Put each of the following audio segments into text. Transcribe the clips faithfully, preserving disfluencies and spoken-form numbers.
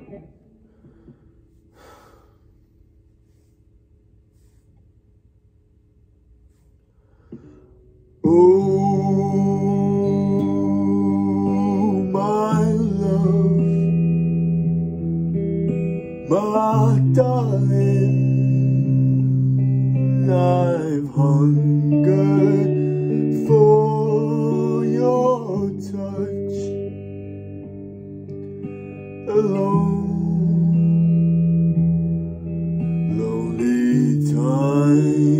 Oh, my love, my darling, I've hungered for your touch. Alone, lonely time,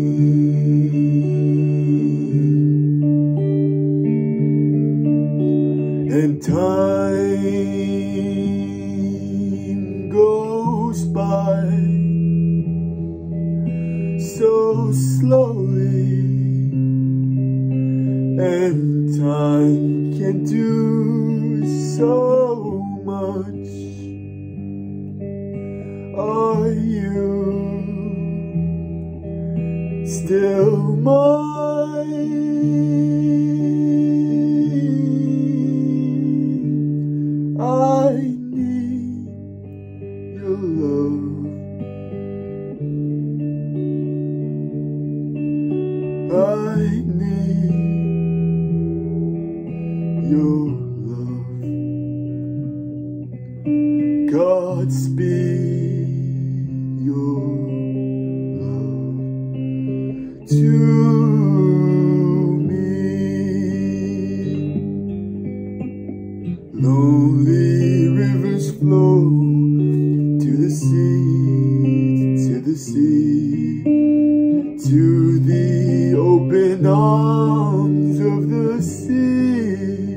and time goes by so slowly, and time can do so much. Are you still mine? I need your love. I need your love. Godspeed your love to me. Lonely rivers flow to the sea, to the sea, to the open arms of the sea.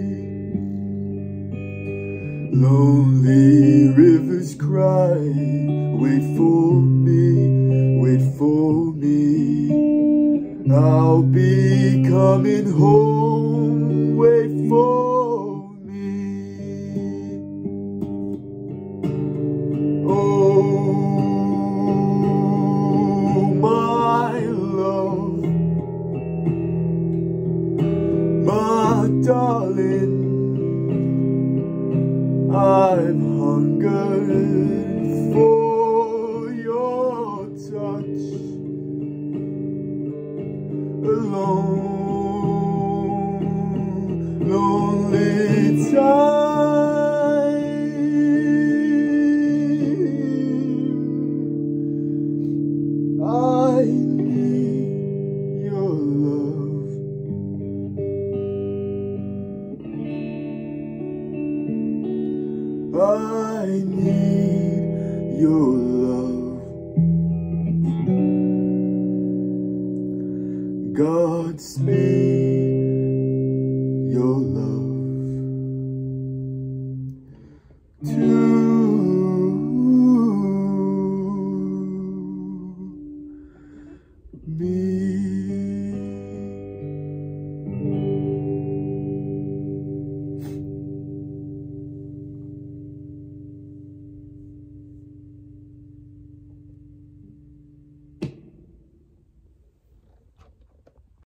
Lonely rivers cry, wait for me, wait for me. I'll be coming home, wait for me. Oh, my love, my darling, I've hungered for your touch. Alone, lonely time, I need your love. I need your love. Godspeed.